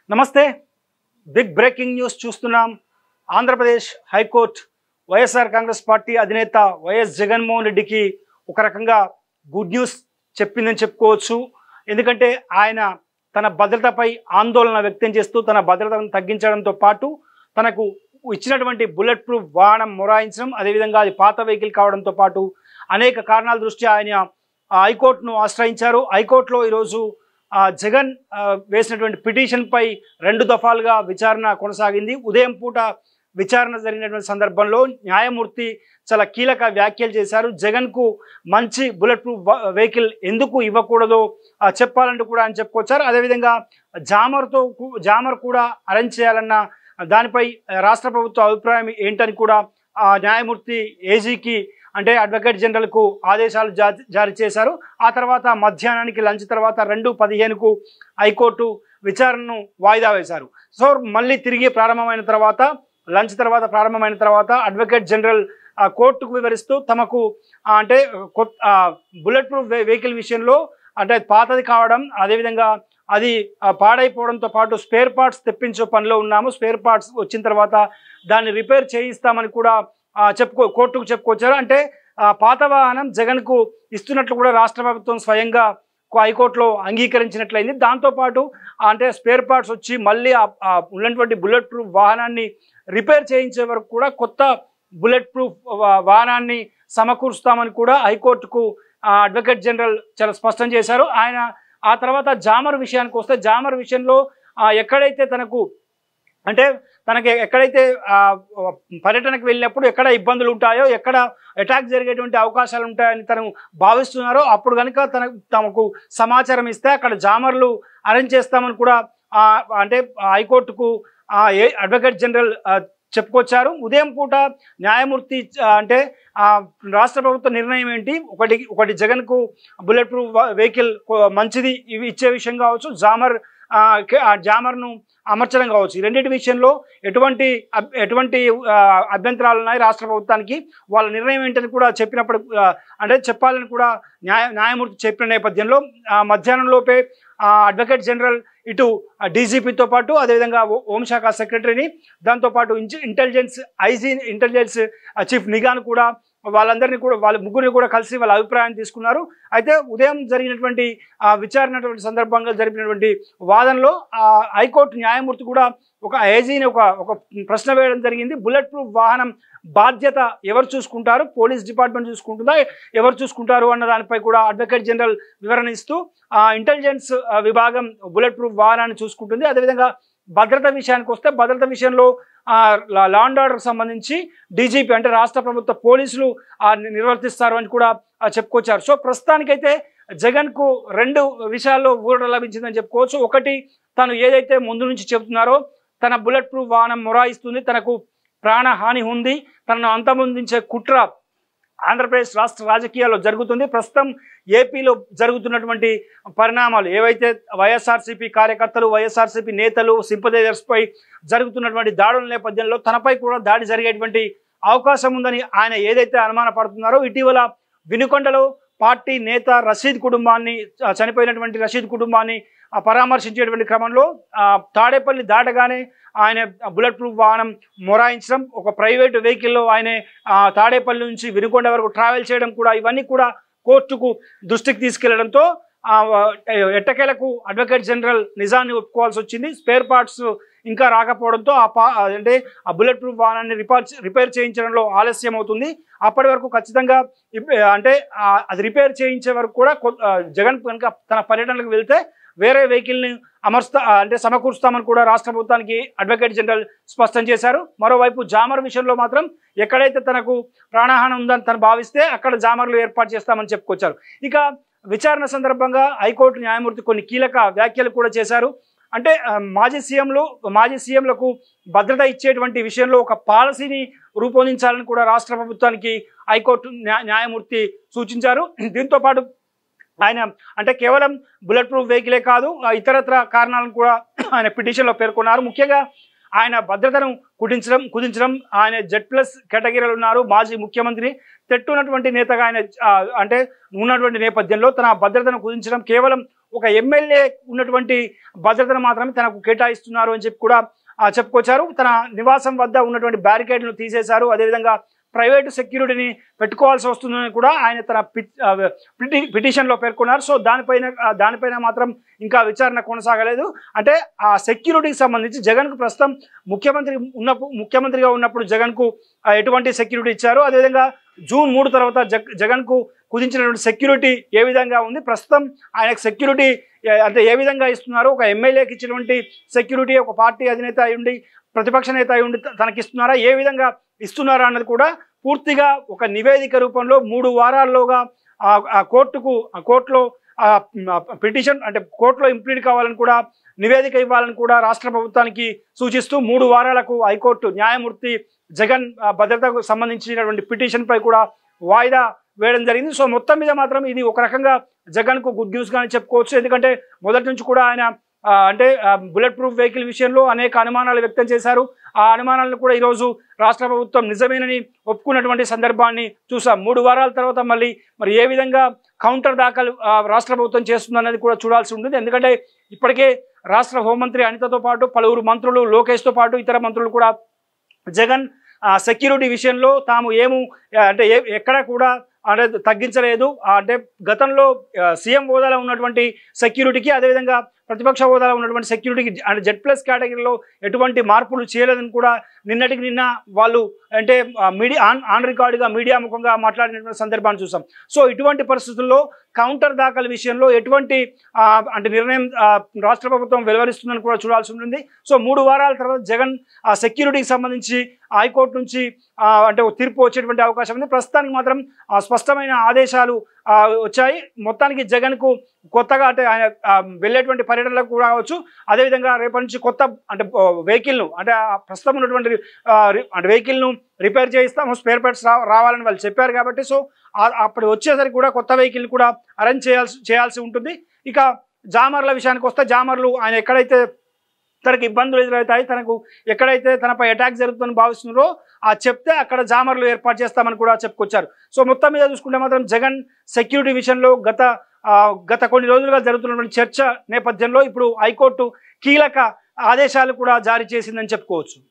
నమస్తే. Big breaking news చూస్తున్నాం. Andhra Pradesh high court YSR Congress party అధినేత వైఎస్ జగన్మోహన్ రెడ్డికి ఒక రకంగా గుడ్ న్యూస్ చెప్పిందని చెప్పుకోవచ్చు. ఎందుకంటే ఆయన తన భద్రతపై ఆందోళన వ్యక్తం చేస్తూ తన భద్రతను తగ్గించడంతో పాటు తనకు ఇచ్చినటువంటి బుల్లెట్ ప్రూఫ్ వాహనం మొరాయించడం, అదేవిధంగా అది పాత వెహికల్ కావడంతో పాటు అనేక కారణాల దృష్ట్యా ఆయన హైకోర్టును ఆశ్రయించారు. హైకోర్టులో ఈరోజు జగన్ వేసినటువంటి పిటిషన్పై 2 దఫాలుగా విచారణ కొనసాగింది. ఉదయం పూట విచారణ జరిగినటువంటి సందర్భంలో న్యాయమూర్తి చాలా కీలక వ్యాఖ్యలు చేశారు. జగన్కు మంచి బుల్లెట్ ప్రూఫ్ వెహికల్ ఎందుకు ఇవ్వకూడదో చెప్పాలంటూ కూడా ఆయన చెప్పుకొచ్చారు. అదేవిధంగా జామర్ కూడా అరేంజ్ చేయాలన్న దానిపై రాష్ట్ర ప్రభుత్వ అభిప్రాయం ఏంటని కూడా న్యాయమూర్తి ఏజీకి అంటే అడ్వకేట్ జనరల్కు ఆదేశాలు జారీ చేశారు. ఆ తర్వాత మధ్యాహ్నానికి లంచ్ తర్వాత 2:15కు హైకోర్టు విచారణను వాయిదా వేశారు. సో మళ్ళీ తిరిగి ప్రారంభమైన తర్వాత లంచ్ తర్వాత ప్రారంభమైన తర్వాత అడ్వకేట్ జనరల్ కోర్టుకు వివరిస్తూ తమకు అంటే బుల్లెట్ ప్రూఫ్ వెహికల్ విషయంలో అంటే పాతది కావడం, అదేవిధంగా అది పాడైపోవడంతో పాటు స్పేర్ పార్ట్స్ తెప్పించే పనిలో ఉన్నాము. స్పేర్ పార్ట్స్ వచ్చిన తర్వాత దాన్ని రిపేర్ చేయిస్తామని కూడా కోర్టుకు చెప్పుకొచ్చారు. అంటే పాత వాహనం జగన్కు ఇస్తున్నట్లు కూడా రాష్ట్ర ప్రభుత్వం స్వయంగా హైకోర్టులో అంగీకరించినట్లయింది. దాంతోపాటు అంటే స్పేర్ పార్ట్స్ వచ్చి మళ్ళీ ఉన్నటువంటి బుల్లెట్ ప్రూఫ్ వాహనాన్ని రిపేర్ చేయించే వరకు కూడా కొత్త బుల్లెట్ ప్రూఫ్ వాహనాన్ని సమకూరుస్తామని కూడా హైకోర్టుకు అడ్వకేట్ జనరల్ చాలా స్పష్టం చేశారు. ఆయన ఆ తర్వాత జామర్ విషయానికి వస్తే జామర్ విషయంలో ఎక్కడైతే ఎక్కడైతే పర్యటనకు వెళ్ళినప్పుడు ఎక్కడ ఇబ్బందులు ఉంటాయో, ఎక్కడ అటాక్ జరిగేటువంటి అవకాశాలు ఉంటాయని తను భావిస్తున్నారో అప్పుడు కనుక తమకు సమాచారం ఇస్తే అక్కడ జామర్లు అరేంజ్ చేస్తామని కూడా అంటే హైకోర్టుకు అడ్వకేట్ జనరల్ చెప్పుకొచ్చారు. ఉదయం పూట న్యాయమూర్తి అంటే రాష్ట్ర ప్రభుత్వ నిర్ణయం ఏంటి, ఒకటి జగన్కు బుల్లెట్ ప్రూఫ్ వెహికల్ మంచిది ఇవి ఇచ్చే విషయం కావచ్చు, జామర్ను అమర్చడం కావచ్చు, ఈ రెండింటి విషయంలో ఎటువంటి అభ్యంతరాలు ఉన్నాయి రాష్ట్ర ప్రభుత్వానికి, వాళ్ళ నిర్ణయం ఏంటని కూడా చెప్పినప్పుడు అంటే చెప్పాలని కూడా న్యాయమూర్తి చెప్పిన నేపథ్యంలో మధ్యాహ్నంలోపే అడ్వకేట్ జనరల్ ఇటు డీజీపీతో పాటు అదేవిధంగా హోంశాఖ సెక్రటరీని, దాంతోపాటు ఇంటెలిజెన్స్ చీఫ్ నిఘాను కూడా వాళ్ళ ముగ్గురిని కూడా కలిసి వాళ్ళ అభిప్రాయాన్ని తీసుకున్నారు. అయితే ఉదయం జరిగినటువంటి విచారణ సందర్భంగా జరిపినటువంటి వాదనలో హైకోర్టు న్యాయమూర్తి కూడా ఒక ఏజీని ఒక ప్రశ్న వేయడం జరిగింది. బుల్లెట్ ప్రూఫ్ వాహనం బాధ్యత ఎవరు చూసుకుంటారు, పోలీస్ డిపార్ట్మెంట్ చూసుకుంటుందా, ఎవరు చూసుకుంటారు అన్న దానిపై కూడా అడ్వకేట్ జనరల్ వివరణ ఇస్తూ ఇంటెలిజెన్స్ విభాగం బుల్లెట్ ప్రూఫ్ వాహనాన్ని చూసుకుంటుంది. అదేవిధంగా భద్రత విషయానికి వస్తే భద్రత విషయంలో లా అండ్ ఆర్డర్కి సంబంధించి డీజీపీ అంటే రాష్ట్ర ప్రభుత్వ పోలీసులు నిర్వర్తిస్తారు అని కూడా చెప్పుకొచ్చారు. సో ప్రస్తుతానికైతే జగన్కు 2 విషయాల్లో ఊరట లభించిందని చెప్పుకోవచ్చు. ఒకటి, తను ఏదైతే ముందు నుంచి చెబుతున్నారో తన బుల్లెట్ ప్రూఫ్ వాహనం మొరాయిస్తుంది, తనకు ప్రాణహాని ఉంది, తనను అంతమొందించే కుట్ర ఆంధ్రప్రదేశ్ రాష్ట్ర రాజకీయాల్లో జరుగుతుంది. ప్రస్తుతం ఏపీలో జరుగుతున్నటువంటి పరిణామాలు ఏవైతే వైఎస్ఆర్సీపీ కార్యకర్తలు, వైఎస్ఆర్సీపీ నేతలు, సింపథైజర్స్పై జరుగుతున్నటువంటి దాడుల నేపథ్యంలో తనపై కూడా దాడి జరిగేటువంటి అవకాశం ఉందని ఆయన ఏదైతే అనుమానపడుతున్నారో, ఇటీవల వినుకొండలో పార్టీ నేత చనిపోయినటువంటి రషీద్ కుటుంబాన్ని పరామర్శించేటువంటి క్రమంలో తాడేపల్లి దాటగానే ఆయన బుల్లెట్ ప్రూఫ్ వాహనం మొరాయించడం, ఒక ప్రైవేటు వెహికల్లో ఆయన తాడేపల్లి నుంచి వినుకొండ వరకు ట్రావెల్ చేయడం కూడా ఇవన్నీ కూడా కోర్టుకు దృష్టికి తీసుకెళ్లడంతో ఎట్టకేలకు అడ్వకేట్ జనరల్ నిజాన్ని ఒప్పుకోవాల్సి వచ్చింది. స్పేర్ పార్ట్స్ ఇంకా రాకపోవడంతో అంటే ఆ బుల్లెట్ ప్రూఫ్ వాహనాన్ని రిపేర్ చేయించడంలో ఆలస్యం అవుతుంది. అప్పటి వరకు ఖచ్చితంగా అంటే అది రిపేర్ చేయించే వరకు కూడా జగన్ కనుక తన పర్యటనకు వెళ్తే వేరే వెహికల్ని సమకూరుస్తామని కూడా రాష్ట్ర ప్రభుత్వానికి అడ్వకేట్ జనరల్ స్పష్టం చేశారు. మరోవైపు జామర్ విషయంలో మాత్రం ఎక్కడైతే తనకు ప్రాణహాని ఉందని తను భావిస్తే అక్కడ జామర్లు ఏర్పాటు చేస్తామని చెప్పుకొచ్చారు. ఇక విచారణ సందర్భంగా హైకోర్టు న్యాయమూర్తి కొన్ని కీలక వ్యాఖ్యలు కూడా చేశారు. అంటే మాజీ సీఎంలకు భద్రత ఇచ్చేటువంటి విషయంలో ఒక పాలసీని రూపొందించాలని కూడా రాష్ట్ర ప్రభుత్వానికి హైకోర్టు న్యాయమూర్తి సూచించారు. దీంతో పాటు ఆయన అంటే కేవలం బుల్లెట్ ప్రూఫ్ వెహికలే కాదు, ఇతరత్ర కారణాలను కూడా ఆయన పిటిషన్లో పేర్కొన్నారు. ముఖ్యంగా ఆయన భద్రతను కుదించడం ఆయన Z+ కేటగిరీలో ఉన్నారు. మాజీ ముఖ్యమంత్రి తెట్టున్నటువంటి నేతగా ఆయన అంటే ఉన్నటువంటి నేపథ్యంలో తన భద్రతను కుదించడం కేవలం ఒక ఎమ్మెల్యే ఉన్నటువంటి భద్రతను మాత్రమే తనకు కేటాయిస్తున్నారు అని చెప్పి కూడా చెప్పుకొచ్చారు. తన నివాసం వద్ద ఉన్నటువంటి బ్యారికేడ్లను తీసేశారు. అదేవిధంగా ప్రైవేటు సెక్యూరిటీని పెట్టుకోవాల్సి వస్తుందని కూడా ఆయన తన పిటిషన్లో పేర్కొన్నారు. సో దానిపైన మాత్రం ఇంకా విచారణ కొనసాగలేదు. అంటే ఆ సెక్యూరిటీకి సంబంధించి జగన్కు ప్రస్తుతం ముఖ్యమంత్రిగా ఉన్నప్పుడు జగన్కు ఎటువంటి సెక్యూరిటీ ఇచ్చారు, అదేవిధంగా జూన్ 3 తర్వాత జగన్కు కుదించినటువంటి సెక్యూరిటీ ఏ విధంగా ఉంది, ప్రస్తుతం ఆయనకు సెక్యూరిటీ అంటే ఏ విధంగా ఇస్తున్నారు, ఒక ఎమ్మెల్యేకి ఇచ్చినటువంటి సెక్యూరిటీ ఒక పార్టీ అధినేత అయి ఉండి ప్రతిపక్ష నేత అయి ఉండి తనకిస్తున్నారా, ఏ విధంగా ఇస్తున్నారా అన్నది కూడా పూర్తిగా ఒక నివేదిక రూపంలో 3 వారాల్లోగా కోర్టులో పిటిషన్ అంటే కోర్టులో ఇంప్లీడ్ కావాలని కూడా నివేదిక ఇవ్వాలని కూడా రాష్ట్ర ప్రభుత్వానికి సూచిస్తూ 3 వారాలకు హైకోర్టు న్యాయమూర్తి జగన్ భద్రతకు సంబంధించినటువంటి పిటిషన్పై కూడా వాయిదా వేయడం జరిగింది. సో మొత్తం మీద మాత్రం ఇది ఒక రకంగా జగన్కు గుడ్ న్యూస్ గానే చెప్పుకోవచ్చు. ఎందుకంటే మొదటి నుంచి కూడా ఆయన అంటే బుల్లెట్ ప్రూఫ్ వెహికల్ విషయంలో అనేక అనుమానాలు వ్యక్తం చేశారు. ఆ అనుమానాలను కూడా ఈరోజు రాష్ట్ర ప్రభుత్వం నిజమేనని ఒప్పుకున్నటువంటి సందర్భాన్ని చూసాం. 3 వారాల తర్వాత మరి ఏ విధంగా కౌంటర్ దాఖలు రాష్ట్ర ప్రభుత్వం చేస్తుందన్నది కూడా చూడాల్సి ఉంటుంది. ఎందుకంటే ఇప్పటికే రాష్ట్ర హోంమంత్రి అనితతో పాటు పలువురు మంత్రులు, లోకేష్తో పాటు ఇతర మంత్రులు కూడా జగన్ సెక్యూరిటీ విషయంలో తాము అంటే ఎక్కడ కూడా అంటే తగ్గించలేదు, అంటే గతంలో సీఎం హోదాలో ఉన్నటువంటి సెక్యూరిటీకి అదేవిధంగా ప్రతిపక్ష హోదాలో ఉన్నటువంటి సెక్యూరిటీకి అంటే Z+ కేటగిరీలో ఎటువంటి మార్పులు చేయలేదని కూడా నిన్నటికి నిన్న వాళ్ళు అంటే మీడియా ఆన్ రికార్డుగా మీడియా ముఖంగా మాట్లాడినటువంటి సందర్భాన్ని చూసాం. సో ఇటువంటి పరిస్థితుల్లో కౌంటర్ దాఖలు విషయంలో ఎటువంటి అంటే నిర్ణయం రాష్ట్ర ప్రభుత్వం వెలువరిస్తుందని కూడా చూడాల్సి ఉంటుంది. సో 3 వారాల తర్వాత జగన్ సెక్యూరిటీకి సంబంధించి హైకోర్టు నుంచి అంటే తీర్పు వచ్చేటువంటి అవకాశం ఉంది. ప్రస్తుతానికి మాత్రం స్పష్టమైన ఆదేశాలు వచ్చాయి. మొత్తానికి జగన్కు కొత్తగా అంటే ఆయన వెళ్ళేటువంటి పర్యటనలకు కూడా కావచ్చు, అదేవిధంగా రేపటి నుంచి కొత్త అంటే వెహికల్ను అంటే ప్రస్తుతం ఉన్నటువంటి అంటే వెహికల్ను రిపేర్ చేయిస్తాము, స్పేర్ పార్ట్స్ రావాలని వాళ్ళు చెప్పారు కాబట్టి సో అప్పుడు వచ్చేసరికి కూడా కొత్త వెహికల్ కూడా అరేంజ్ చేయాల్సి ఉంటుంది. ఇక జామర్ల విషయానికి వస్తే జామర్లు ఆయన ఎక్కడైతే తనకు ఇబ్బందులు ఎదురవుతాయి, తనకు ఎక్కడైతే తనపై అటాక్ జరుగుతుందని భావిస్తున్నారో చెప్తే అక్కడ జామర్లు ఏర్పాటు చేస్తామని కూడా చెప్పుకొచ్చారు. సో మొత్తం మీద చూసుకుంటే మాత్రం జగన్ సెక్యూరిటీ విషయంలో గత కొన్ని రోజులుగా జరుగుతున్నటువంటి చర్చ నేపథ్యంలో ఇప్పుడు హైకోర్టు కీలక ఆదేశాలు కూడా జారీ చేసిందని చెప్పుకోవచ్చు.